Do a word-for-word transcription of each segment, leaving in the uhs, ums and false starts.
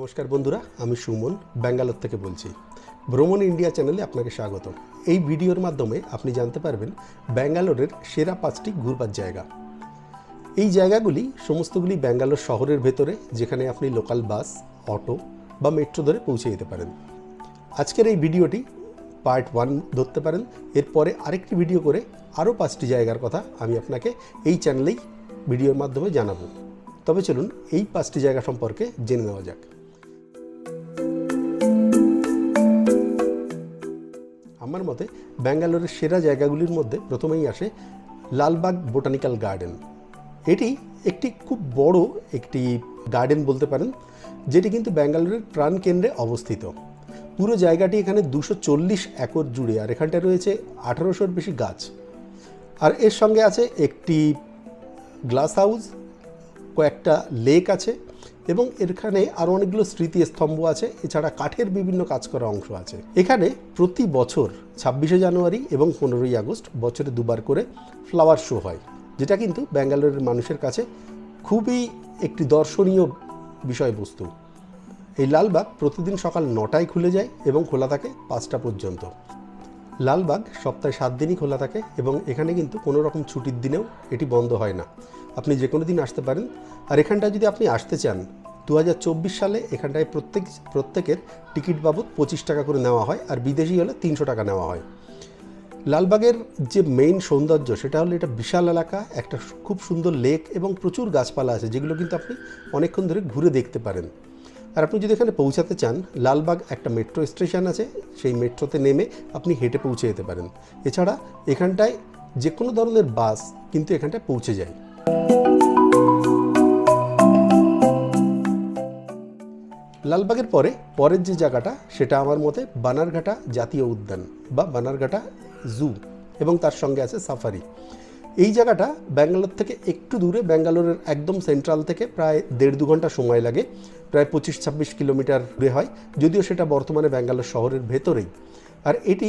নমস্কার বন্ধুরা, আমি সুমন ব্যাঙ্গালোর থেকে বলছি। ভ্রমণ ইন্ডিয়া চ্যানেলে আপনাকে স্বাগত। এই ভিডিওর মাধ্যমে আপনি জানতে পারবেন ব্যাঙ্গালোরের সেরা পাঁচটি ঘুরবার জায়গা। এই জায়গাগুলি সমস্তগুলি ব্যাঙ্গালোর শহরের ভেতরে, যেখানে আপনি লোকাল বাস, অটো বা মেট্রো ধরে পৌঁছে যেতে পারেন। আজকের এই ভিডিওটি পার্ট ওয়ান ধরতে পারেন। এরপরে আরেকটি ভিডিও করে আরও পাঁচটি জায়গার কথা আমি আপনাকে এই চ্যানেলেই ভিডিওর মাধ্যমে জানাবো। তবে চলুন এই পাঁচটি জায়গা সম্পর্কে জেনে নেওয়া যাক। আমার মতে ব্যাঙ্গালোরের সেরা জায়গাগুলির মধ্যে প্রথমেই আসে লালবাগ বোটানিক্যাল গার্ডেন। এটি একটি খুব বড় একটি গার্ডেন বলতে পারেন, যেটি কিন্তু ব্যাঙ্গালোরের প্রাণকেন্দ্রে অবস্থিত। পুরো জায়গাটি এখানে দুশো চল্লিশ একর জুড়ে, আর এখানটায় রয়েছে আঠারোশোর বেশি গাছ। আর এর সঙ্গে আছে একটি গ্লাস হাউস, কয়েকটা লেক আছে এবং এখানে আরও অনেকগুলো স্মৃতিস্তম্ভ আছে। এছাড়া কাঠের বিভিন্ন কাজ করা অংশ আছে। এখানে প্রতি বছর ছাব্বিশে জানুয়ারি এবং পনেরোই আগস্ট বছরে দুবার করে ফ্লাওয়ার শো হয়, যেটা কিন্তু ব্যাঙ্গালোরের মানুষের কাছে খুবই একটি দর্শনীয় বিষয়বস্তু। এই লালবাগ প্রতিদিন সকাল নটায় খুলে যায় এবং খোলা থাকে পাঁচটা পর্যন্ত। লালবাগ সপ্তাহে সাত দিনই খোলা থাকে এবং এখানে কিন্তু কোনো রকম ছুটির দিনেও এটি বন্ধ হয় না। আপনি যে কোনো দিন আসতে পারেন। আর এখানটায় যদি আপনি আসতে চান, দু হাজার চব্বিশ সালে এখানটায় প্রত্যেক প্রত্যেকের টিকিট বাবদ পঁচিশ টাকা করে নেওয়া হয়, আর বিদেশি হলে তিনশো টাকা নেওয়া হয়। লালবাগের যে মেইন সৌন্দর্য সেটা হলো এটা বিশাল এলাকা, একটা খুব সুন্দর লেক এবং প্রচুর গাছপালা আছে, যেগুলো কিন্তু আপনি অনেকক্ষণ ধরে ঘুরে দেখতে পারেন। আর আপনি যদি এখানে পৌঁছাতে চান, লালবাগ একটা মেট্রো স্টেশন আছে, সেই মেট্রোতে নেমে আপনি হেঁটে পৌঁছে যেতে পারেন। এছাড়া এখানটায় যে কোনো ধরনের বাস কিন্তু এখানটায় পৌঁছে যায়। লালবাগের পরে পরের যে জায়গাটা, সেটা আমার মতে বানারঘাটা জাতীয় উদ্যান বা বানারঘাটা জু, এবং তার সঙ্গে আছে সাফারি। এই জায়গাটা ব্যাঙ্গালোর থেকে একটু দূরে, ব্যাঙ্গালোরের একদম সেন্ট্রাল থেকে প্রায় দেড় দু ঘন্টা সময় লাগে, প্রায় পঁচিশ ছাব্বিশ কিলোমিটার দূরে হয়, যদিও সেটা বর্তমানে ব্যাঙ্গালোর শহরের ভেতরেই। আর এটি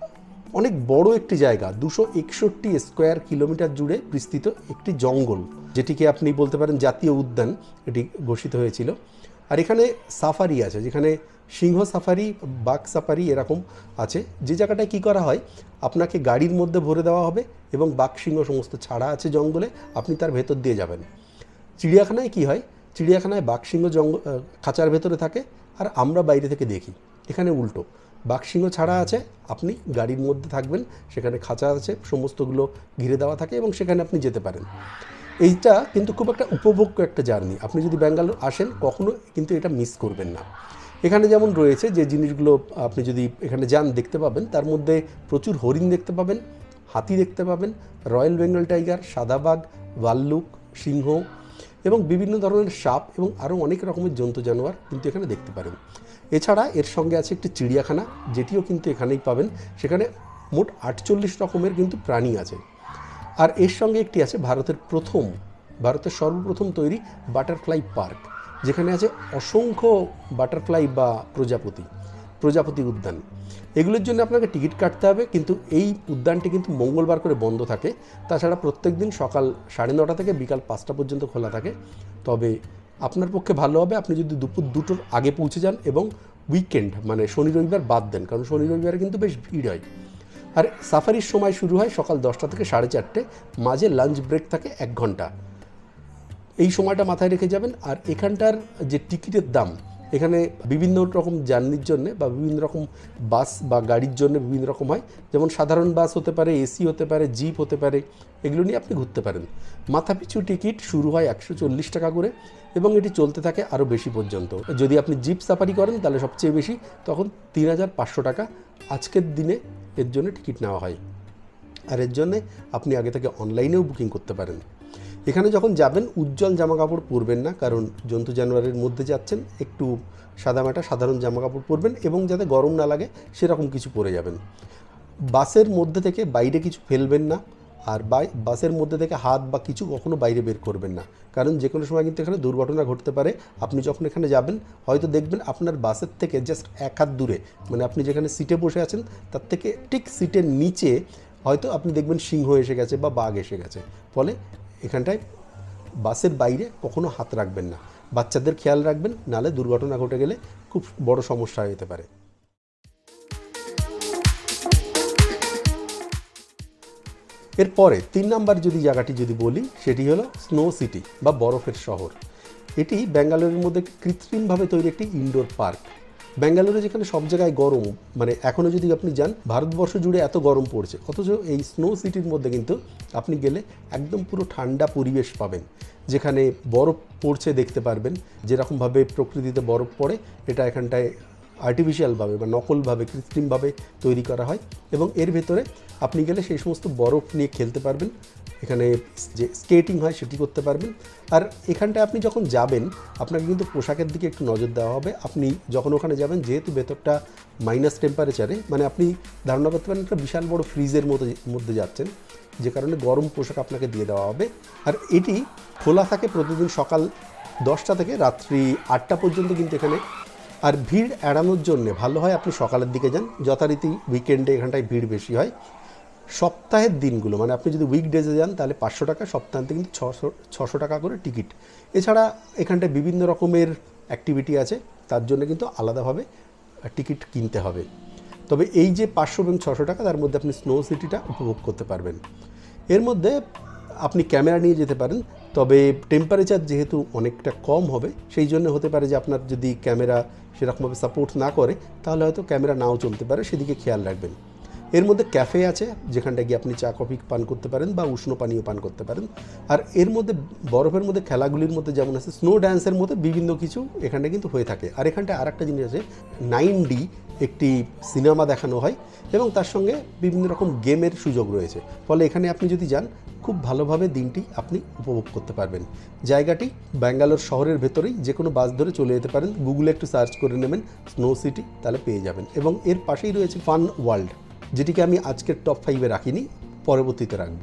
অনেক বড় একটি জায়গা, দুশো একষট্টি স্কোয়ার কিলোমিটার জুড়ে বিস্তৃত একটি জঙ্গল, যেটিকে আপনি বলতে পারেন জাতীয় উদ্যান এটি ঘোষিত হয়েছিল। আর এখানে সাফারি আছে, যেখানে সিংহ সাফারি, বাঘ সাফারি এরকম আছে। যে জায়গাটায় কী করা হয়, আপনাকে গাড়ির মধ্যে ভরে দেওয়া হবে এবং বাঘ সিংহ সমস্ত ছাড়া আছে জঙ্গলে, আপনি তার ভেতর দিয়ে যাবেন। চিড়িয়াখানায় কি হয়, চিড়িয়াখানায় বাঘ সিংহ জঙ্গল খাঁচার ভেতরে থাকে আর আমরা বাইরে থেকে দেখি। এখানে উল্টো, বাঘ সিংহ ছাড়া আছে, আপনি গাড়ির মধ্যে থাকবেন, সেখানে খাঁচা আছে, সমস্তগুলো ঘিরে দেওয়া থাকে এবং সেখানে আপনি যেতে পারেন। এইটা কিন্তু খুব একটা উপভোগ্য একটা জার্নি। আপনি যদি ব্যাঙ্গালোর আসেন, কখনো কিন্তু এটা মিস করবেন না। এখানে যেমন রয়েছে যে জিনিসগুলো আপনি যদি এখানে যান দেখতে পাবেন, তার মধ্যে প্রচুর হরিণ দেখতে পাবেন, হাতি দেখতে পাবেন, রয়্যাল বেঙ্গল টাইগার, সাদা বাঘ, ভাল্লুক, সিংহ এবং বিভিন্ন ধরনের সাপ এবং আরও অনেক রকমের জন্তু জানোয়ার কিন্তু এখানে দেখতে পারেন। এছাড়া এর সঙ্গে আছে একটি চিড়িয়াখানা, যেটিও কিন্তু এখানেই পাবেন। সেখানে মোট আটচল্লিশ রকমের কিন্তু প্রাণী আছে। আর এর সঙ্গে একটি আছে ভারতের প্রথম, ভারতের সর্বপ্রথম তৈরি বাটারফ্লাই পার্ক, যেখানে আছে অসংখ্য বাটারফ্লাই বা প্রজাপতি প্রজাপতি উদ্যান। এগুলোর জন্য আপনাকে টিকিট কাটতে হবে, কিন্তু এই উদ্যানটি কিন্তু মঙ্গলবার করে বন্ধ থাকে। তাছাড়া প্রত্যেক দিন সকাল সাড়ে নটা থেকে বিকাল পাঁচটা পর্যন্ত খোলা থাকে। তবে আপনার পক্ষে ভালো হবে আপনি যদি দুপুর দুটোর আগে পৌঁছে যান এবং উইকেন্ড মানে শনি রবিবার বাদ দেন, কারণ শনি রবিবারে কিন্তু বেশ ভিড় হয়। আর সাফারির সময় শুরু হয় সকাল দশটা থেকে সাড়ে চারটে, মাঝে লাঞ্চ ব্রেক থাকে এক ঘন্টা। এই সময়টা মাথায় রেখে যাবেন। আর এখানটার যে টিকিটের দাম, এখানে বিভিন্ন রকম জার্নির জন্য বা বিভিন্ন রকম বাস বা গাড়ির জন্য বিভিন্ন রকম হয়। যেমন সাধারণ বাস হতে পারে, এসি হতে পারে, জিপ হতে পারে, এগুলো নিয়ে আপনি ঘুরতে পারেন। মাথাপিছু টিকিট শুরু হয় একশো চল্লিশ টাকা করে এবং এটি চলতে থাকে আরও বেশি পর্যন্ত। যদি আপনি জিপ সাফারি করেন তাহলে সবচেয়ে বেশি, তখন তিন হাজার পাঁচশো টাকা আজকের দিনে এর জন্য টিকিট নেওয়া হয়। আর এর জন্যে আপনি আগে থেকে অনলাইনেও বুকিং করতে পারেন। এখানে যখন যাবেন উজ্জ্বল জামাকাপড় পরবেন না, কারণ জন্তু জানোয়ারের মধ্যে যাচ্ছেন, একটু সাদামাটা সাধারণ জামাকাপড় পরবেন এবং যাতে গরম না লাগে সেরকম কিছু পরে যাবেন। বাসের মধ্যে থেকে বাইরে কিছু ফেলবেন না, আর বাই বাসের মধ্যে থেকে হাত বা কিছু কখনো বাইরে বের করবেন না, কারণ যে কোনো সময় কিন্তু এখানে দুর্ঘটনা ঘটতে পারে। আপনি যখন এখানে যাবেন হয়তো দেখবেন আপনার বাসের থেকে জাস্ট এক হাত দূরে, মানে আপনি যেখানে সিটে বসে আছেন তার থেকে ঠিক সিটের নিচে হয়তো আপনি দেখবেন সিংহ এসে গেছে বা বাঘ এসে গেছে। ফলে এখানটায় বাসের বাইরে কখনো হাত রাখবেন না। বাচ্চাদের খেয়াল রাখবেন, নাহলে দুর্ঘটনা ঘটে গেলে খুব বড় সমস্যা হতে পারে। এরপরে তিন নাম্বার যদি জায়গাটি যদি বলি, সেটি হলো স্নো সিটি বা বরফের শহর। এটি ব্যাঙ্গালোরের মধ্যে কৃত্রিমভাবে তৈরি একটি ইনডোর পার্ক। ব্যাঙ্গালোরে যেখানে সব জায়গায় গরম, মানে এখনও যদি আপনি যান, ভারতবর্ষ জুড়ে এত গরম পড়ছে, অথচ এই স্নো সিটির মধ্যে কিন্তু আপনি গেলে একদম পুরো ঠান্ডা পরিবেশ পাবেন, যেখানে বরফ পড়ছে দেখতে পারবেন। যেরকমভাবে প্রকৃতিতে বরফ পড়ে, এটা এখানটায় আর্টিফিশিয়ালভাবে বা নকলভাবে কৃত্রিমভাবে তৈরি করা হয়, এবং এর ভেতরে আপনি গেলে সেই সমস্ত বরফ নিয়ে খেলতে পারবেন। এখানে যে স্কেটিং হয় সেটি করতে পারবেন। আর এখানটায় আপনি যখন যাবেন, আপনাকে কিন্তু পোশাকের দিকে একটু নজর দেওয়া হবে। আপনি যখন ওখানে যাবেন, যেহেতু ভেতরটা মাইনাস টেম্পারেচারে, মানে আপনি ধারণা করতে পারেন একটা বিশাল বড় ফ্রিজের মতো মধ্যে যাচ্ছেন, যে কারণে গরম পোশাক আপনাকে দিয়ে দেওয়া হবে। আর এটি খোলা থাকে প্রতিদিন সকাল দশটা থেকে রাত্রি আটটা পর্যন্ত কিন্তু এখানে। আর ভিড় এড়ানোর জন্যে ভালো হয় আপনি সকালের দিকে যান, যথারীতি উইকেন্ডে এখানটায় ভিড় বেশি হয়। সপ্তাহের দিনগুলো, মানে আপনি যদি উইকডেজে যান তাহলে পাঁচশো টাকা, সপ্তাহান্তে কিন্তু ছশো ছশো টাকা করে টিকিট। এছাড়া এখানটায় বিভিন্ন রকমের অ্যাক্টিভিটি আছে, তার জন্য কিন্তু আলাদাভাবে টিকিট কিনতে হবে। তবে এই যে পাঁচশো এবং ছশো টাকা, তার মধ্যে আপনি স্নো সিটিটা উপভোগ করতে পারবেন। এর মধ্যে আপনি ক্যামেরা নিয়ে যেতে পারেন, তবে টেম্পারেচার যেহেতু অনেকটা কম হবে, সেই জন্য হতে পারে যে আপনার যদি ক্যামেরা সেরকমভাবে সাপোর্ট না করে, তাহলে হয়তো ক্যামেরা নাও চলতে পারে, সেদিকে খেয়াল রাখবেন। এর মধ্যে ক্যাফে আছে, যেখানটায় গিয়ে আপনি চা কফি পান করতে পারেন বা উষ্ণ পানীয় পান করতে পারেন। আর এর মধ্যে বরফের মধ্যে খেলাগুলির মধ্যে যেমন আছে স্নো ড্যান্সের মধ্যে বিভিন্ন কিছু এখানে কিন্তু হয়ে থাকে। আর এখানটায় আর একটা জিনিস আছে, নাইন ডি একটি সিনেমা দেখানো হয়, এবং তার সঙ্গে বিভিন্ন রকম গেমের সুযোগ রয়েছে। ফলে এখানে আপনি যদি যান, খুব ভালোভাবে দিনটি আপনি উপভোগ করতে পারবেন। জায়গাটি ব্যাঙ্গালোর শহরের ভেতরেই, যে কোনো বাস ধরে চলে যেতে পারেন। গুগলে একটু সার্চ করে নেবেন স্নো সিটি, তাহলে পেয়ে যাবেন। এবং এর পাশেই রয়েছে ফান ওয়ার্ল্ড, যেটিকে আমি আজকের টপ ফাইভে রাখিনি, পরবর্তীতে রাখব।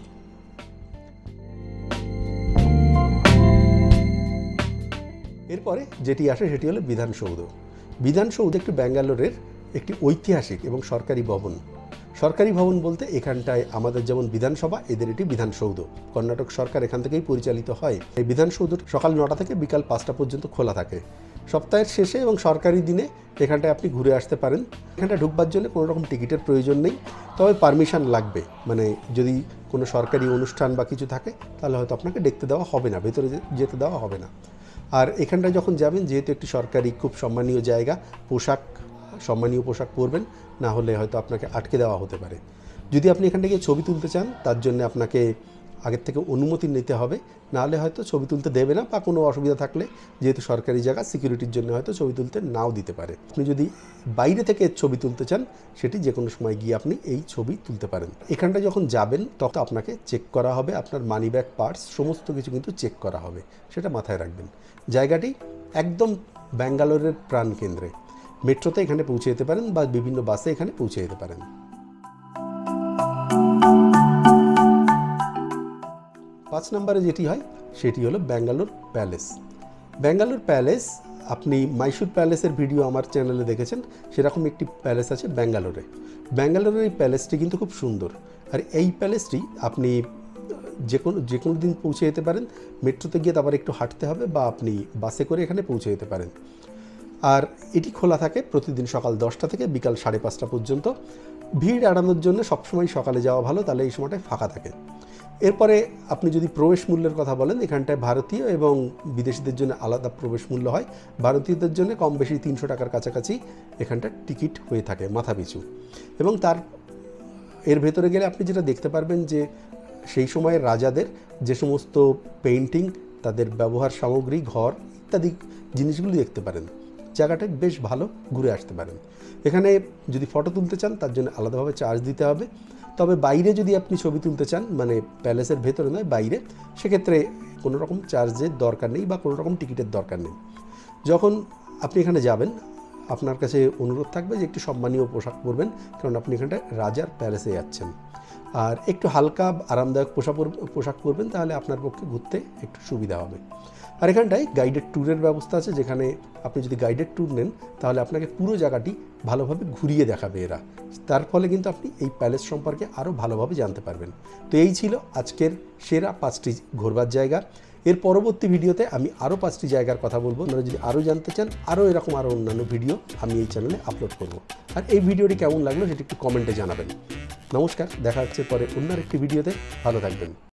এরপরে যেটি আসে সেটি হলো বিধানসৌধ। বিধানসৌধ একটি ব্যাঙ্গালোরের একটি ঐতিহাসিক এবং সরকারি ভবন। সরকারি ভবন বলতে এখানটায় আমাদের যেমন বিধানসভা, এদের এটি বিধানসৌধ। কর্ণাটক সরকার এখান থেকেই পরিচালিত হয়। এই বিধানসৌধ সকাল নটা থেকে বিকাল পাঁচটা পর্যন্ত খোলা থাকে। সপ্তাহের শেষে এবং সরকারি দিনে এখানটায় আপনি ঘুরে আসতে পারেন। এখানটা ঢুকবার জন্য কোনো রকম টিকিটের প্রয়োজন নেই, তবে পারমিশন লাগবে। মানে যদি কোনো সরকারি অনুষ্ঠান বা কিছু থাকে, তাহলে হয়তো আপনাকে দেখতে দেওয়া হবে না, ভেতরে যেতে দেওয়া হবে না। আর এখানটায় যখন যাবেন, যেহেতু একটি সরকারি খুব সম্মানীয় জায়গা, পোশাক সম্মানীয় পোশাক পরবেন, না হলে হয়তো আপনাকে আটকে দেওয়া হতে পারে। যদি আপনি এখান থেকে ছবি তুলতে চান, তার জন্য আপনাকে আগের থেকে অনুমতি নিতে হবে, নাহলে হয়তো ছবি তুলতে দেবে না, বা কোনো অসুবিধা থাকলে যেহেতু সরকারি জায়গা, সিকিউরিটির জন্য হয়তো ছবি তুলতে নাও দিতে পারে। আপনি যদি বাইরে থেকে ছবি তুলতে চান, সেটি যে কোনো সময় গিয়ে আপনি এই ছবি তুলতে পারেন। এখানটা যখন যাবেন, তখন আপনাকে চেক করা হবে, আপনার মানি ব্যাগ, পার্স সমস্ত কিছু কিন্তু চেক করা হবে, সেটা মাথায় রাখবেন। জায়গাটি একদম ব্যাঙ্গালোরের প্রাণকেন্দ্রে। মেট্রোতে এখানে পৌঁছে যেতে পারেন, বা বিভিন্ন বাসে এখানে পৌঁছে যেতে পারেন। পাঁচ নম্বরে যেটি হয় সেটি হলো ব্যাঙ্গালোর প্যালেস। ব্যাঙ্গালোর প্যালেস, আপনি মাইসুর প্যালেসের ভিডিও আমার চ্যানেলে দেখেছেন, সেরকম একটি প্যালেস আছে ব্যাঙ্গালোরে। ব্যাঙ্গালোরের এই প্যালেসটি কিন্তু খুব সুন্দর। আর এই প্যালেসটি আপনি যে কোনো যে কোনো দিন পৌঁছে যেতে পারেন। মেট্রোতে গিয়ে তারপর একটু হাঁটতে হবে, বা আপনি বাসে করে এখানে পৌঁছে যেতে পারেন। আর এটি খোলা থাকে প্রতিদিন সকাল দশটা থেকে বিকাল সাড়ে পাঁচটা পর্যন্ত। ভিড় এড়ানোর জন্য সবসময় সকালে যাওয়া ভালো, তাহলে এই সময়টায় ফাঁকা থাকে। এরপরে আপনি যদি প্রবেশ মূল্যের কথা বলেন, এখানটায় ভারতীয় এবং বিদেশিদের জন্য আলাদা প্রবেশ মূল্য হয়। ভারতীয়দের জন্য কম বেশি তিনশো টাকার কাছাকাছি এখানটা টিকিট হয়ে থাকে মাথা পিছু। এবং তার এর ভেতরে গেলে আপনি যেটা দেখতে পারবেন, যে সেই সময়ের রাজাদের যে সমস্ত পেইন্টিং, তাদের ব্যবহার সামগ্রী, ঘর ইত্যাদি জিনিসগুলি দেখতে পারেন। জায়গাটা বেশ ভালো, ঘুরে আসতে পারেন। এখানে যদি ফটো তুলতে চান, তার জন্য আলাদাভাবে চার্জ দিতে হবে। তবে বাইরে যদি আপনি ছবি তুলতে চান, মানে প্যালেসের ভেতরে নয়, বাইরে, সেক্ষেত্রে কোনো রকম চার্জের দরকার নেই, বা কোনো রকম টিকিটের দরকার নেই। যখন আপনি এখানে যাবেন, আপনার কাছে অনুরোধ থাকবে যে একটু সম্মানীয় পোশাক পরবেন, কারণ আপনি এখানটায় রাজার প্যালেসে যাচ্ছেন। আর একটু হালকা আরামদায়ক পোশাক পোশাক পরবেন, তাহলে আপনার পক্ষে ঘুরতে একটু সুবিধা হবে। আর এখানটায় গাইডেড ট্যুরের ব্যবস্থা আছে, যেখানে আপনি যদি গাইডেড ট্যুর নেন, তাহলে আপনাকে পুরো জায়গাটি ভালোভাবে ঘুরিয়ে দেখাবে এরা। তার ফলে কিন্তু আপনি এই প্যালেস সম্পর্কে আরও ভালোভাবে জানতে পারবেন। তো এই ছিল আজকের সেরা পাঁচটি ঘোরবার জায়গা। এর পরবর্তী ভিডিওতে আমি আরও পাঁচটি জায়গার কথা বলবো। আপনারা যদি আরও জানতে চান, আরও এরকম আরও অন্যান্য ভিডিও আমি এই চ্যানেলে আপলোড করব। আর এই ভিডিওটি কেমন লাগলো সেটি একটু কমেন্টে জানাবেন। নমস্কার, দেখা হচ্ছে পরে অন্য একটি ভিডিওতে। ভালো থাকবেন।